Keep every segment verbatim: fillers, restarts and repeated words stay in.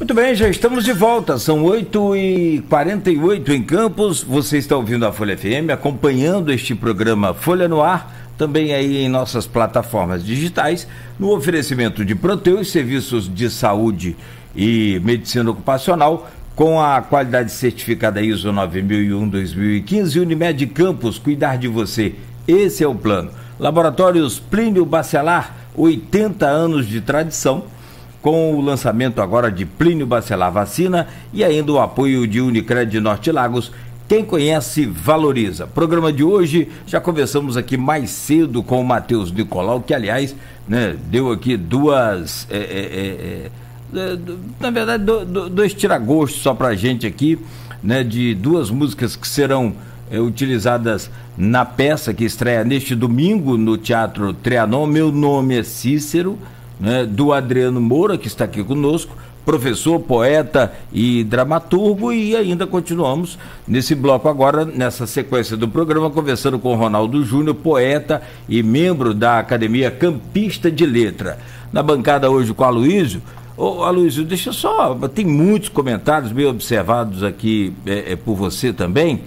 Muito bem, já estamos de volta, são oito e quarenta e oito em Campos, você está ouvindo a Folha F M, acompanhando este programa Folha no Ar, também aí em nossas plataformas digitais, no oferecimento de Proteus, serviços de saúde e medicina ocupacional, com a qualidade certificada I S O nove mil e um dois mil e quinze, Unimed Campos, cuidar de você, esse é o plano. Laboratórios Plínio Bacelar, oitenta anos de tradição, com o lançamento agora de Plínio Bacelar Vacina e ainda o apoio de Unicred Norte Lagos. Quem conhece, valoriza. Programa de hoje, já conversamos aqui mais cedo com o Matheus Nicolau, que aliás, né, deu aqui duas, é, é, é, na verdade, do, do, dois tiragostos só pra gente aqui, né, de duas músicas que serão é, utilizadas na peça que estreia neste domingo no Teatro Trianon. Meu nome é Cícero, né, do Adriano Moura, que está aqui conosco, professor, poeta e dramaturgo, e ainda continuamos nesse bloco agora, nessa sequência do programa, conversando com o Ronaldo Júnior, poeta e membro da Academia Campista de Letra. Na bancada hoje com o Aloysio. Ô, Aloysio, deixa só, tem muitos comentários bem observados aqui é, é, por você também.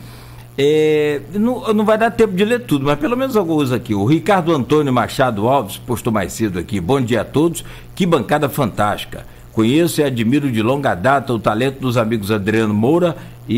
É, não, não vai dar tempo de ler tudo, mas pelo menos alguns aqui. O Ricardo Antônio Machado Alves postou mais cedo aqui: bom dia a todos, que bancada fantástica. Conheço e admiro de longa data o talento dos amigos Adriano Moura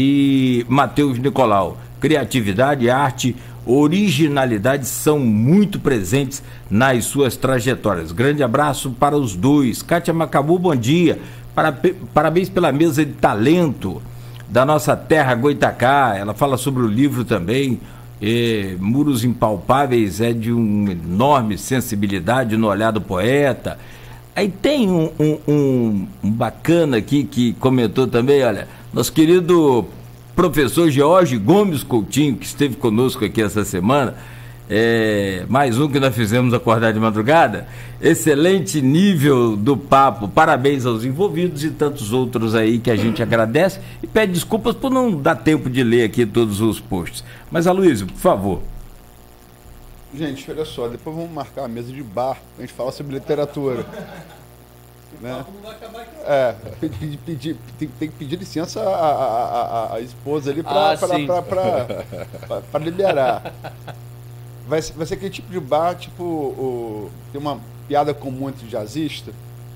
e Matheus Nicolau. Criatividade, arte, originalidade são muito presentes nas suas trajetórias. Grande abraço para os dois. Kátia Macabu, bom dia. Parabéns pela mesa de talento da nossa terra Goitacá. Ela fala sobre o livro também, é, Muros Impalpáveis, é de uma enorme sensibilidade no olhar do poeta. Aí tem um, um, um, um bacana aqui que comentou também, olha, nosso querido professor George Gomes Coutinho, que esteve conosco aqui essa semana, é, mais um que nós fizemos acordar de madrugada. Excelente nível do papo, parabéns aos envolvidos e tantos outros aí que a gente agradece e pede desculpas por não dar tempo de ler aqui todos os posts. Mas, Aloysio, por favor. Gente, olha só, depois vamos marcar a mesa de bar pra gente falar sobre literatura. Né? É, pedir, pedir, tem, tem que pedir licença à, à, à, à esposa ali para ah, liberar. Vai ser, vai ser aquele tipo de bar, tipo, o, tem uma piada comum entre jazzista.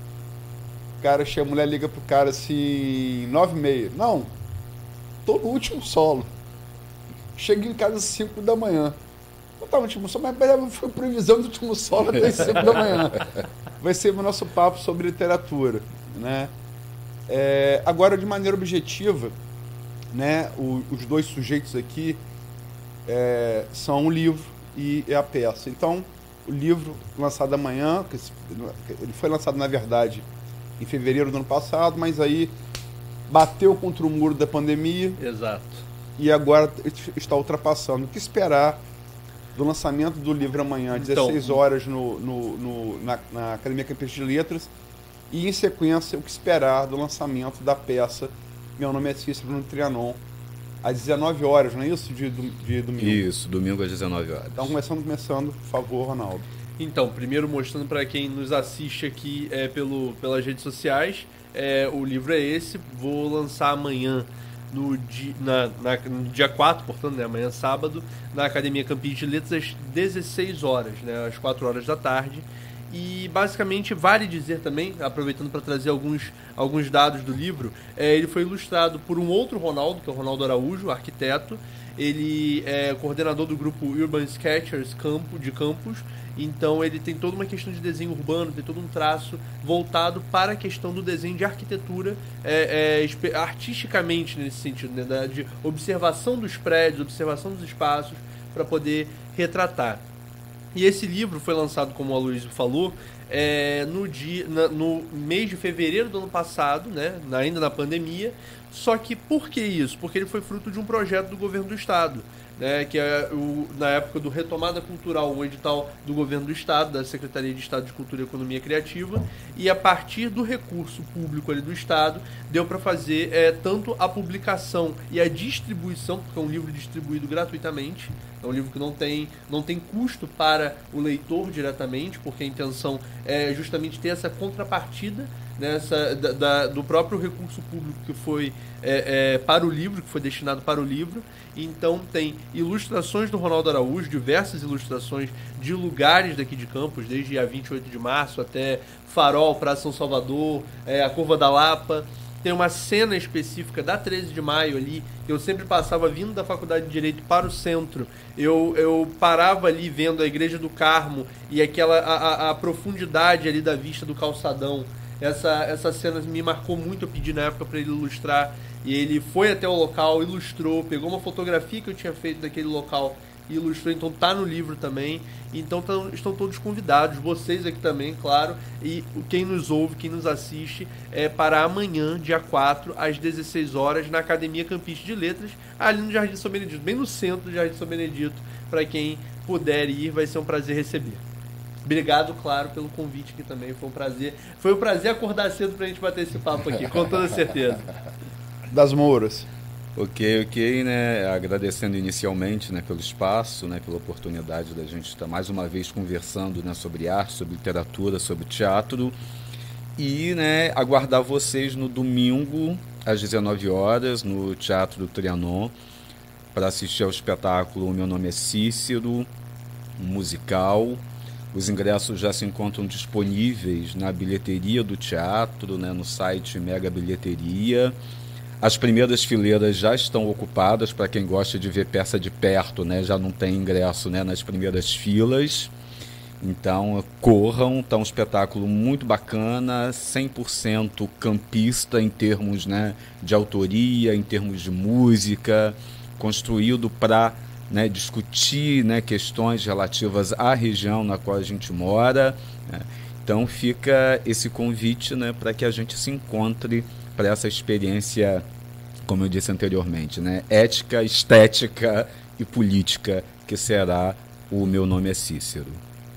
O cara chega, a mulher liga pro cara assim, nove e meia. Não, tô no último solo. Cheguei em casa às cinco da manhã. Não tá no último solo, mas foi previsão do último solo até as cinco da manhã. Vai ser o nosso papo sobre literatura, né? É, agora, de maneira objetiva, né, o, os dois sujeitos aqui é, são o livro e a peça. Então, o livro lançado amanhã, ele foi lançado, na verdade, em fevereiro do ano passado, mas aí bateu contra o muro da pandemia. Exato. E agora está ultrapassando. O que esperar do lançamento do livro amanhã, às dezesseis horas, no, no, no, na, na Academia Campista de Letras, e em sequência, o que esperar do lançamento da peça Meu Nome é Cícero, no Trianon, às dezenove horas, não é isso? De, de domingo? Isso, domingo às dezenove horas. Então, começando, começando, por favor, Ronaldo. Então, primeiro mostrando para quem nos assiste aqui é, pelo, pelas redes sociais, é, o livro é esse, vou lançar amanhã, no dia, na, na, no dia quatro, portanto, né, amanhã sábado, na Academia Campista de Letras, às dezesseis horas, né, às quatro horas da tarde. E basicamente vale dizer também, aproveitando para trazer alguns, alguns dados do livro, é, ele foi ilustrado por um outro Ronaldo, que é o Ronaldo Araújo, arquiteto. Ele é coordenador do grupo Urban Sketchers Campo, de Campos. Então ele tem toda uma questão de desenho urbano, tem todo um traço voltado para a questão do desenho de arquitetura, é, é, artisticamente nesse sentido, né, de observação dos prédios, observação dos espaços, para poder retratar. E esse livro foi lançado, como o Aloysio falou, é, no, dia, na, no mês de fevereiro do ano passado, né, ainda na pandemia. Só que por que isso? Porque ele foi fruto de um projeto do governo do estado, né, que é o, na época do Retomada Cultural, um edital do governo do estado, da Secretaria de Estado de Cultura e Economia Criativa, e a partir do recurso público ali do estado, deu para fazer é, tanto a publicação e a distribuição, porque é um livro distribuído gratuitamente, é um livro que não tem, não tem custo para o leitor diretamente, porque a intenção é justamente ter essa contrapartida, nessa, da, da, do próprio recurso público que foi é, é, para o livro, que foi destinado para o livro. Então tem ilustrações do Ronaldo Araújo, diversas ilustrações de lugares daqui de Campos, desde a vinte e oito de março até Farol, Praça São Salvador, é, a Curva da Lapa. Tem uma cena específica da treze de maio ali, que eu sempre passava vindo da Faculdade de Direito para o centro. Eu, eu parava ali vendo a Igreja do Carmo e aquela a, a, a profundidade ali da vista do calçadão. Essa, essa cena me marcou muito, eu pedi na época para ele ilustrar. E ele foi até o local, ilustrou, pegou uma fotografia que eu tinha feito daquele local e ilustrou, então tá no livro também. Então tão, estão todos convidados, vocês aqui também, claro, e quem nos ouve, quem nos assiste, é para amanhã, dia quatro, às dezesseis horas, na Academia Campista de Letras, ali no Jardim São Benedito, bem no centro do Jardim São Benedito. Para quem puder ir, vai ser um prazer receber. Obrigado, claro, pelo convite aqui também, foi um prazer. Foi um prazer acordar cedo pra gente bater esse papo aqui, com toda certeza. Das Mouras. Ok, ok, né? Agradecendo inicialmente, né, pelo espaço, né, pela oportunidade da gente estar mais uma vez conversando, né, sobre arte, sobre literatura, sobre teatro. E, né, aguardar vocês no domingo, às dezenove horas, no Teatro do Trianon, para assistir ao espetáculo O Meu Nome é Cícero, um musical. Os ingressos já se encontram disponíveis na bilheteria do teatro, né, no site Mega Bilheteria. As primeiras fileiras já estão ocupadas para quem gosta de ver peça de perto, né? Já não tem ingresso, né, nas primeiras filas. Então, corram, está um espetáculo muito bacana, cem por cento campista em termos, né, de autoria, em termos de música, construído para, né, discutir, né, questões relativas à região na qual a gente mora. Né? Então fica esse convite, né, para que a gente se encontre para essa experiência, como eu disse anteriormente, né, ética, estética e política, que será O Meu Nome é Cícero.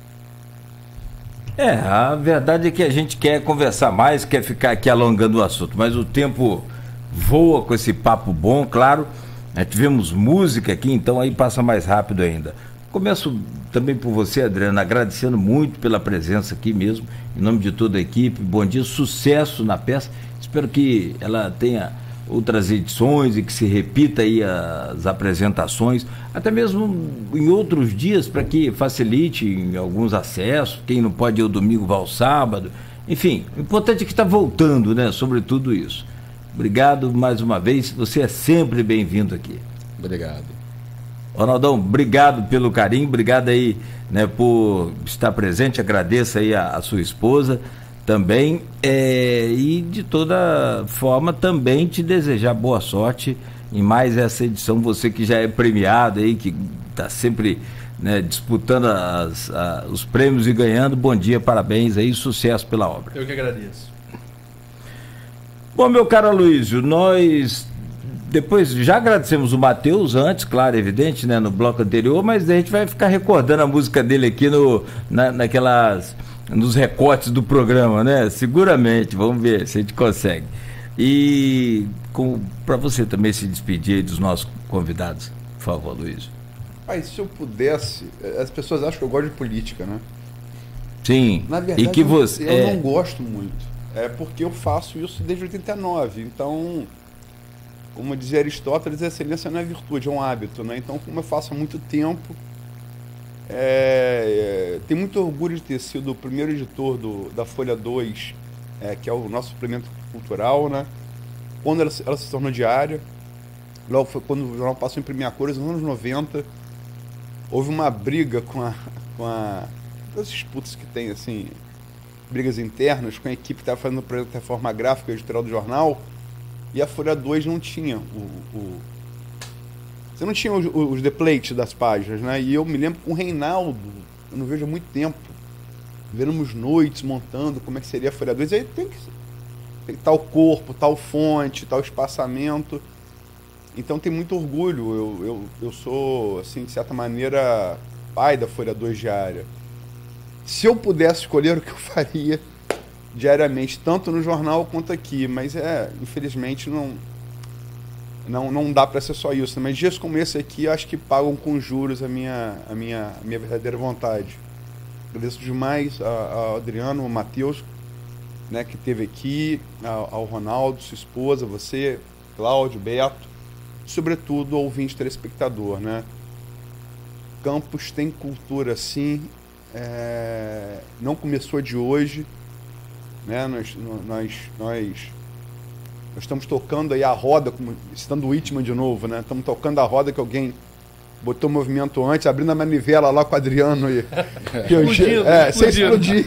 É, a verdade é que a gente quer conversar mais, quer ficar aqui alongando o assunto, mas o tempo voa com esse papo bom, claro. Nós tivemos música aqui, então aí passa mais rápido ainda. Começo também por você, Adriana, agradecendo muito pela presença aqui mesmo, em nome de toda a equipe. Bom dia, sucesso na peça. Espero que ela tenha outras edições e que se repita aí as apresentações, até mesmo em outros dias, para que facilite em alguns acessos. Quem não pode ir ao domingo vá ao sábado. Enfim, o importante é que está voltando, né, sobre tudo isso. Obrigado mais uma vez, você é sempre bem-vindo aqui. Obrigado. Ronaldão, obrigado pelo carinho, obrigado aí, né, por estar presente, agradeço aí a, a sua esposa também, é, e de toda forma também te desejar boa sorte em mais essa edição, você que já é premiado aí, que está sempre, né, disputando as, a, os prêmios e ganhando. Bom dia, parabéns aí, sucesso pela obra. Eu que agradeço. Bom, meu caro Aloysio, nós depois já agradecemos o Matheus antes, claro, evidente, né, no bloco anterior, mas a gente vai ficar recordando a música dele aqui no, na, naquelas, nos recortes do programa, né? Seguramente, vamos ver se a gente consegue. E para você também se despedir aí dos nossos convidados, por favor, Aloysio. Pai, se eu pudesse, as pessoas acham que eu gosto de política, né? Sim. Na verdade, e que você, eu, eu é... não gosto muito. É porque eu faço isso desde oitenta e nove. Então, como dizia Aristóteles, a excelência não é virtude, é um hábito, né? Então, como eu faço há muito tempo, é, é, tenho muito orgulho de ter sido o primeiro editor do, da Folha dois, é, que é o nosso suplemento cultural, né? Quando ela, ela se tornou diária, logo foi quando o jornal passou a imprimir a cores, nos anos noventa, houve uma briga com a... com a das disputas que tem, assim, brigas internas com a equipe que estava fazendo o projeto de reforma gráfica editorial do jornal, e a Folha dois não tinha o... o você não tinha os, os deplates das páginas, né? E eu me lembro com o Reinaldo, eu não vejo há muito tempo, vemos noites montando como é que seria a Folha dois, aí tem que tem tal corpo, tal fonte, tal espaçamento. Então tem muito orgulho, eu, eu, eu sou, assim, de certa maneira, pai da Folha dois diária. Se eu pudesse escolher o que eu faria diariamente, tanto no jornal quanto aqui, mas é, infelizmente não, não, não dá para ser só isso. Mas dias como esse aqui, acho que pagam com juros a minha, a minha, a minha verdadeira vontade. Agradeço demais a, a Adriano, o Matheus, né, que esteve aqui, ao, ao Ronaldo, sua esposa, você, Cláudio, Beto, sobretudo ao ouvinte telespectador, né? Campos tem cultura, sim, é, não começou de hoje, né? Nós, nós, nós, nós estamos tocando aí a roda, como, citando o Whitman de novo, né? Estamos tocando a roda que alguém botou movimento antes, abrindo a manivela lá com o Adriano e, e eu, é, sem explodir.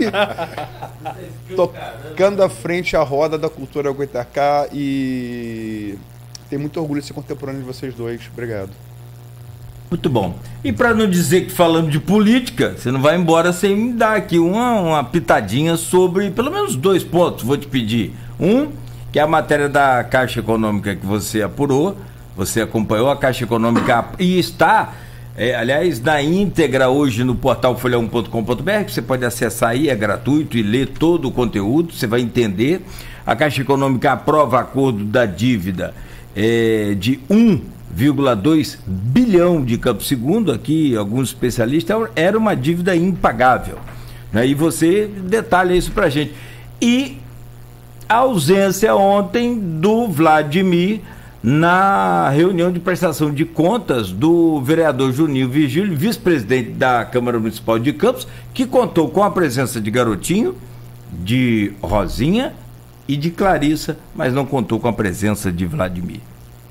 Tocando à frente a roda da cultura Goitacá e tenho muito orgulho de ser contemporâneo de vocês dois. Obrigado. Muito bom. E para não dizer que falamos de política, você não vai embora sem me dar aqui uma, uma pitadinha sobre pelo menos dois pontos, vou te pedir. Um, que é a matéria da Caixa Econômica que você apurou, você acompanhou a Caixa Econômica e está, é, aliás, na íntegra hoje no portal folha um ponto com ponto b r, que você pode acessar aí, é gratuito, e ler todo o conteúdo, você vai entender. A Caixa Econômica aprova acordo da dívida é, de um vírgula dois bilhão de Campo Segundo, aqui alguns especialistas, era uma dívida impagável, né? E você detalha isso pra gente. E a ausência ontem do Vladimir na reunião de prestação de contas do vereador Juninho Virgílio, vice-presidente da Câmara Municipal de Campos, que contou com a presença de Garotinho, de Rosinha e de Clarissa, mas não contou com a presença de Vladimir.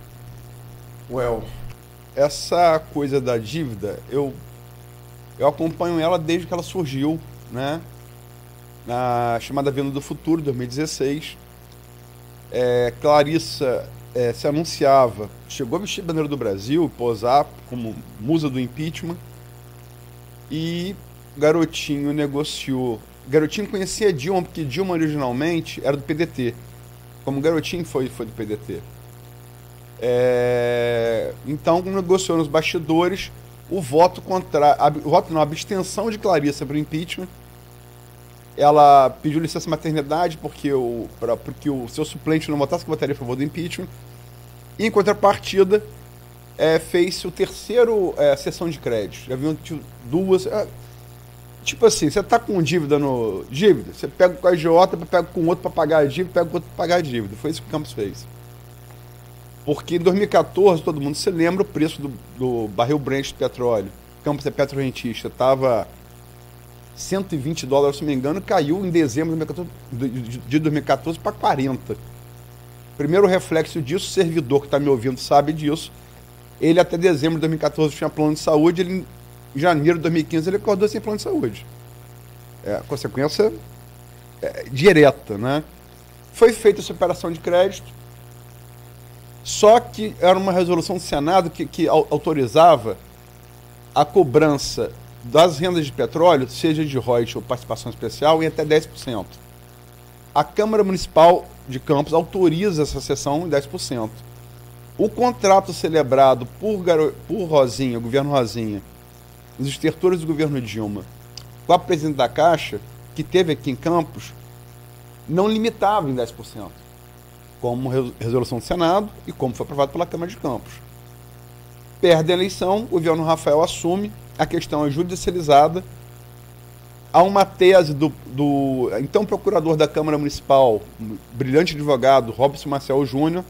Well, essa coisa da dívida, eu, eu acompanho ela desde que ela surgiu, né? Na chamada Venda do Futuro, dois mil e dezesseis. É, Clarissa é, se anunciava, chegou a vestir a bandeira do Brasil, posar como musa do impeachment, e Garotinho negociou. Garotinho conhecia Dilma, porque Dilma originalmente era do P D T, como Garotinho foi, foi do P D T. É, então negociou nos bastidores o voto contra a, o voto não, a abstenção de Clarissa para o impeachment. Ela pediu licença maternidade porque o, pra, porque o seu suplente não votasse, que votaria a favor do impeachment. E em contrapartida é, fez o terceiro é, sessão de crédito. Já viu duas. É, tipo assim, você tá com dívida no dívida, você pega com a agiota, pega com outro para pagar a dívida, pega com outro para pagar a dívida. Foi isso que o Campos fez. Porque em dois mil e catorze, todo mundo se lembra, o preço do, do barril Brent de petróleo, Campos é petrorrentista, estava cento e vinte dólares, se não me engano, caiu em dezembro de dois mil e catorze para quarenta. Primeiro reflexo disso, o servidor que está me ouvindo sabe disso, ele até dezembro de dois mil e catorze tinha plano de saúde, ele, em janeiro de dois mil e quinze ele acordou sem plano de saúde. É, consequência é, direta, né? Foi feita essa operação de crédito, só que era uma resolução do Senado que, que autorizava a cobrança das rendas de petróleo, seja de royalties ou participação especial, em até dez por cento. A Câmara Municipal de Campos autoriza essa cessão em dez por cento. O contrato celebrado por, Garo... por Rosinha, o governo Rosinha, os estertores do governo Dilma, com a presidente da Caixa, que teve aqui em Campos, não limitava em dez por cento. Como resolução do Senado e como foi aprovado pela Câmara de Campos. Perde a eleição, o governo Rafael assume, a questão é judicializada. Há uma tese do, do então procurador da Câmara Municipal, um brilhante advogado, Robson Marcel Júnior,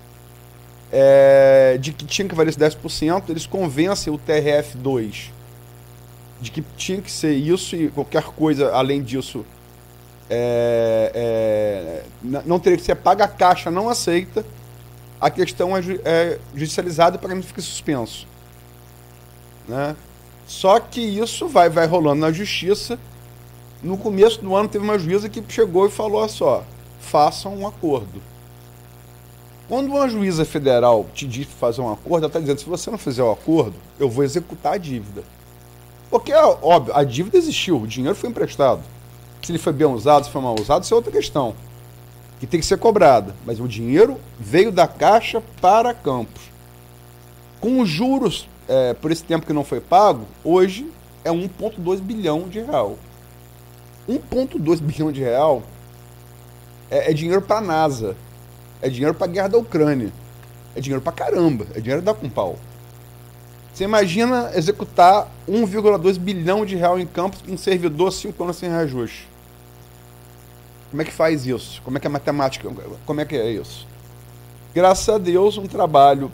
é, de que tinha que valer esse dez por cento. Eles convencem o T R F dois de que tinha que ser isso e qualquer coisa além disso É, é, não teria que ser paga, a Caixa não aceita, a questão é, é judicializada para que não fique suspenso, né? Só que isso vai, vai rolando na justiça. No começo do ano teve uma juíza que chegou e falou só, façam um acordo. Quando uma juíza federal te diz fazer um acordo, ela está dizendo, se você não fizer o acordo, eu vou executar a dívida. Porque, óbvio, a dívida existiu, o dinheiro foi emprestado. Se ele foi bem usado, se foi mal usado, isso é outra questão, que tem que ser cobrada. Mas o dinheiro veio da Caixa para Campos. Com os juros, é, por esse tempo que não foi pago, hoje é um vírgula dois bilhão de real. um vírgula dois bilhão de real é, é dinheiro para a NASA, é dinheiro para a guerra da Ucrânia, é dinheiro para caramba, é dinheiro da com pau. Você imagina executar um vírgula dois bilhão de real em Campos, um servidor cinco anos sem reajuste. Como é que faz isso? Como é que é a matemática? Como é que é isso? Graças a Deus, um trabalho...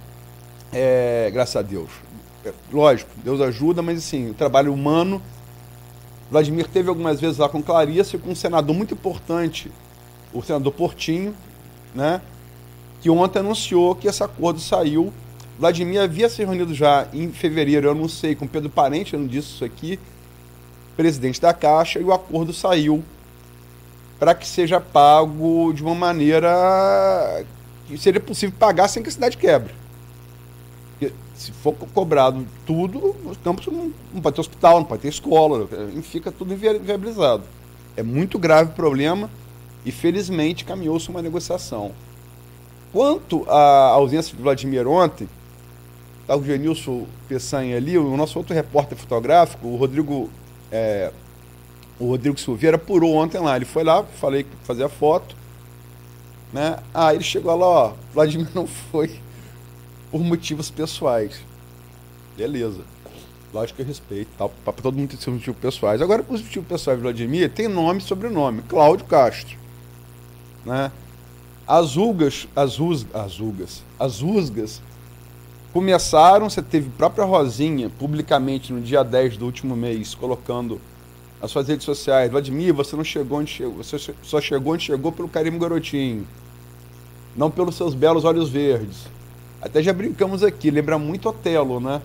É, graças a Deus. É, lógico, Deus ajuda, mas assim, o trabalho humano... Vladimir teve algumas vezes lá com Clarice e com um senador muito importante, o senador Portinho, né, que ontem anunciou que esse acordo saiu. Vladimir havia se reunido já em fevereiro, eu anunciei com Pedro Parente, eu não disse isso aqui, presidente da Caixa, e o acordo saiu para que seja pago de uma maneira que seria possível pagar sem que a cidade quebre. Porque se for cobrado tudo, os campos não, não pode ter hospital, não pode ter escola, fica tudo inviabilizado. É muito grave o problema e, felizmente, caminhou-se uma negociação. Quanto à ausência de Vladimir ontem, está o Genilson Peçanha ali, o nosso outro repórter fotográfico, o Rodrigo, é, o Rodrigo Silveira, apurou ontem lá. Ele foi lá, falei que fazia a foto, né? Ah, ele chegou lá, ó, Vladimir não foi por motivos pessoais. Beleza. Lógico que eu respeito, tá? Para todo mundo ter seus motivos pessoais. Agora, os motivos pessoais de Vladimir tem nome e sobrenome. Cláudio Castro. Né? As ulgas, as, us, as ulgas, as usgas começaram, você teve a própria Rosinha, publicamente, no dia dez do último mês, colocando nas suas redes sociais, Vladimir, você não chegou onde chegou, você só chegou onde chegou pelo carimbo garotinho, não pelos seus belos olhos verdes. Até já brincamos aqui, lembra muito Otelo, né?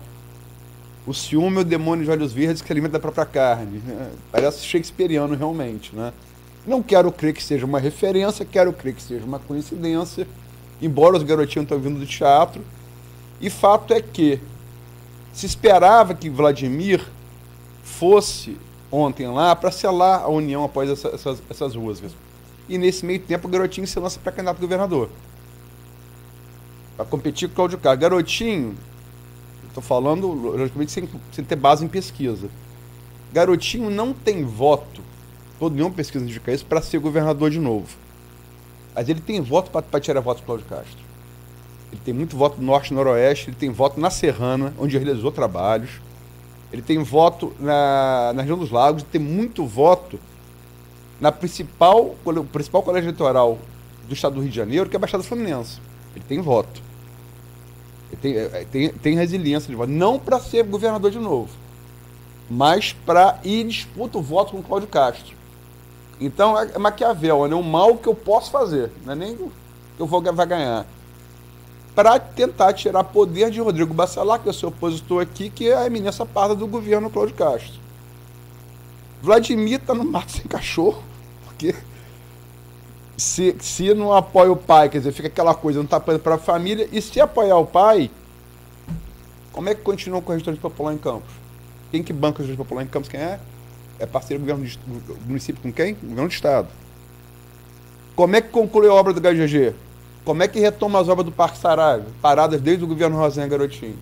O ciúme é o demônio de olhos verdes que alimenta a própria carne. Né? Parece shakespeariano realmente, né? Não quero crer que seja uma referência, quero crer que seja uma coincidência, embora os garotinhos estão vindo do teatro. E fato é que se esperava que Vladimir fosse ontem lá para selar a união após essa, essas, essas rusgas. E nesse meio tempo o garotinho se lança para candidato a governador. Para competir com o Cláudio Castro. Garotinho, estou falando, logicamente, sem, sem ter base em pesquisa. Garotinho não tem voto, toda nenhuma pesquisa indica isso, para ser governador de novo. Mas ele tem voto para tirar voto do Cláudio Castro. Ele tem muito voto no Norte e Noroeste, ele tem voto na Serrana, onde realizou trabalhos. Ele tem voto na, na região dos Lagos, ele tem muito voto na principal, o principal colégio eleitoral do estado do Rio de Janeiro, que é a Baixada Fluminense. Ele tem voto. Ele tem, tem, tem resiliência de voto. Não para ser governador de novo, mas para ir disputa o voto com o Cláudio Castro. Então é Maquiavel, é um mal que eu posso fazer, não é nem que eu vou vai ganhar. Para tentar tirar poder de Rodrigo Bacelar, que é o seu opositor aqui, que é a eminência parda do governo Cláudio Castro. Vladimir está no mato sem cachorro, porque se, se não apoia o pai, quer dizer, fica aquela coisa, não está apoiando para a família, e se apoiar o pai, como é que continua com a gestão popular em Campos? Quem que banca a gestão popular em Campos? Quem é? É parceiro do governo do município com quem? O governo do estado. Como é que conclui a obra do H G G? Como é que retoma as obras do Parque Saraiva? Paradas desde o governo Rosinha Garotinho.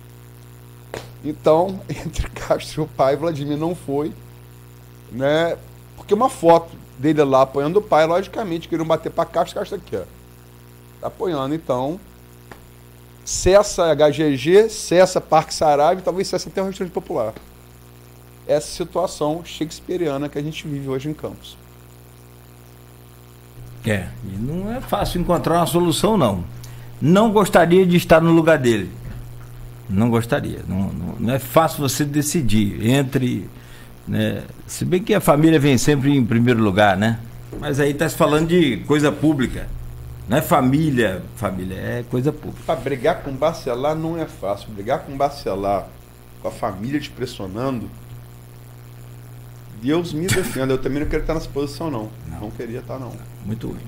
Então, entre Castro e o pai, Vladimir não foi, né? Porque uma foto dele lá apoiando o pai, logicamente, queriam bater para Castro, Castro aqui, ó. Tá apoiando, então. Cessa H G G, cessa Parque Saraiva e talvez cessa até o restaurante popular. Essa situação shakespeariana que a gente vive hoje em Campos. É, e não é fácil encontrar uma solução, não. Não gostaria de estar no lugar dele. Não gostaria. Não, não, não é fácil você decidir entre... Né, se bem que a família vem sempre em primeiro lugar, né? Mas aí está se falando de coisa pública. Não é família, família, é coisa pública. Para brigar com Bacelar não é fácil. Brigar com Bacelar, com a família te pressionando... Deus me defenda, eu também não quero estar nessa posição, não. Não, não queria estar, não. Muito ruim.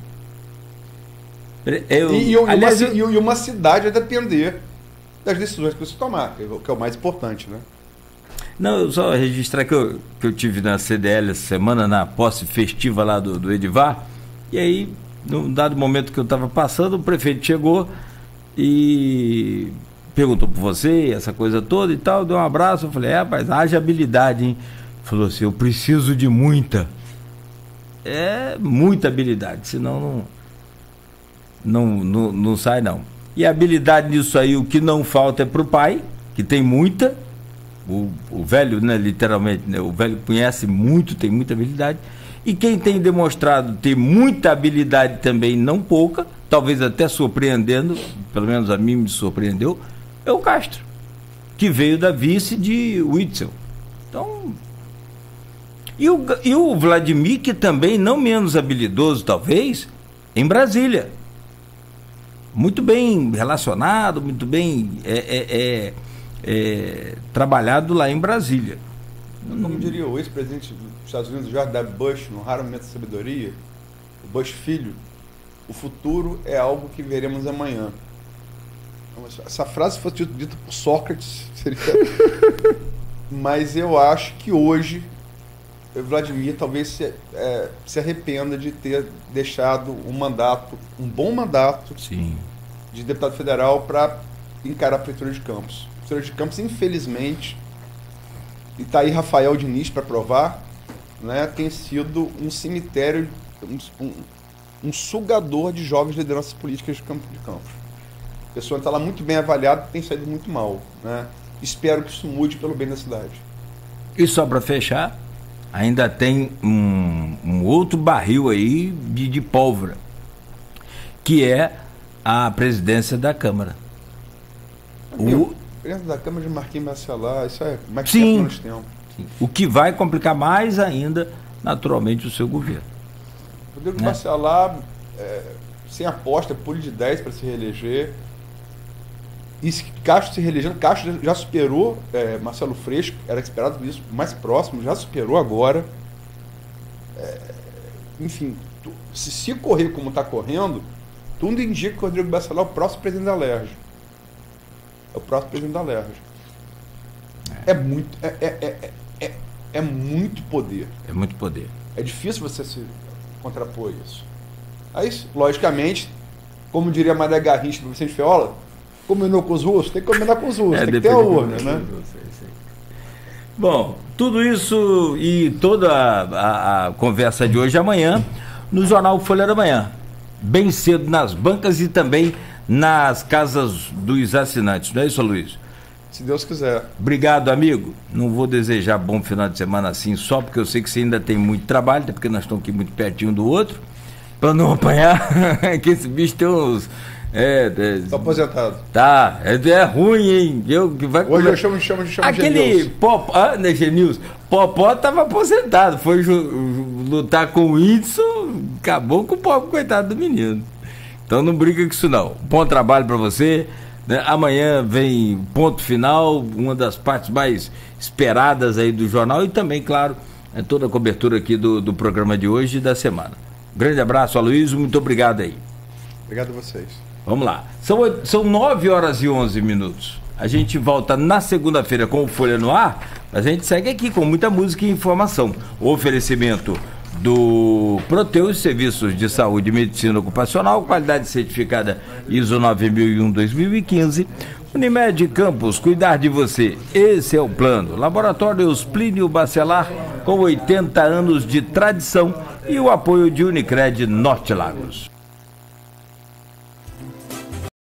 Eu, e, e, aliás, uma, eu... e uma cidade a depender das decisões que você tomar, que é o mais importante, né? Não, eu só registrar que eu, que eu tive na C D L essa semana, na posse festiva lá do, do Edivar, e aí, num dado momento que eu estava passando, o prefeito chegou e perguntou por você, essa coisa toda e tal, deu um abraço, eu falei, é, rapaz, haja habilidade, hein? Falou assim, eu preciso de muita. É muita habilidade, senão não, não, não, não sai não. E a habilidade nisso aí, o que não falta é pro pai, que tem muita. O, o velho, né, literalmente, né, o velho conhece muito, tem muita habilidade. E quem tem demonstrado ter muita habilidade também, não pouca, talvez até surpreendendo, pelo menos a mim me surpreendeu, é o Castro, que veio da vice de Witzel. Então, e o, e o Vladimir, que também não menos habilidoso, talvez, em Brasília. Muito bem relacionado, muito bem é, é, é, é, trabalhado lá em Brasília. Como diria o ex-presidente dos Estados Unidos, George W. Bush, no raro momento de sabedoria, o Bush filho, o futuro é algo que veremos amanhã. Essa frase fosse dita por Sócrates, seria... mas eu acho que hoje o Vladimir talvez se, é, se arrependa de ter deixado um mandato, um bom mandato Sim. de deputado federal para encarar a Prefeitura de Campos. A Prefeitura de Campos, infelizmente, e está aí Rafael Diniz para provar, né, tem sido um cemitério, um, um, um sugador de jovens lideranças políticas de Campos. De Campos. A pessoa está lá muito bem avaliada e tem saído muito mal. Né? Espero que isso mude pelo bem da cidade. E só para fechar, ainda tem um, um outro barril aí de, de pólvora, que é a presidência da Câmara. O presidente da Câmara de Marquinhos Bacelar, isso é mais sim, tempo nós temos. Sim. O que vai complicar mais ainda, naturalmente, o seu governo. Rodrigo né? Bacelar, é, sem aposta, pule de dez para se reeleger. E se Castro se reelegendo, Castro já superou é, Marcelo Freixo, era esperado isso mais próximo, já superou agora. É, enfim, tu, se, se correr como está correndo, tudo indica que o Rodrigo Bacelar é o próximo presidente da Alerj. É o próximo presidente da Alerj. É, é muito, é, é, é, é, é muito poder. É muito poder. É difícil você se contrapor isso. Aí, logicamente, como diria Maria Garrincha do Vicente Feola, combinou com os russos, tem que combinar com os russos, é, tem que ter a urna, né? Bom, tudo isso e toda a, a, a conversa de hoje amanhã no Jornal Folha da Manhã, bem cedo nas bancas e também nas casas dos assinantes, não é isso, Luiz? Se Deus quiser. Obrigado, amigo. Não vou desejar bom final de semana assim só porque eu sei que você ainda tem muito trabalho, até porque nós estamos aqui muito pertinho do outro, para não apanhar, que esse bicho tem uns... É, é, tá aposentado. Tá, é, é ruim, hein? Eu, que vai Hoje eu chamo, chamo, chamo Aquele Popó, ah, né, Genilson? Popó tava aposentado, foi ju, lutar com o Whindersson, acabou com o pobre coitado do menino. Então não briga com isso não. Bom trabalho para você. Né? Amanhã vem ponto final, uma das partes mais esperadas aí do jornal e também, claro, é toda a cobertura aqui do, do programa de hoje e da semana. Um grande abraço, Aloysio, muito obrigado aí. Obrigado a vocês. Vamos lá, são, são nove horas e onze minutos. A gente volta na segunda-feira com o Folha no Ar, mas a gente segue aqui com muita música e informação. O oferecimento do Proteus, Serviços de Saúde e Medicina Ocupacional, qualidade certificada I S O nove mil e um dois mil e quinze. Unimed Campos, cuidar de você, esse é o plano. Laboratórios Plínio Bacelar, com oitenta anos de tradição, e o apoio de Unicred Norte Lagos.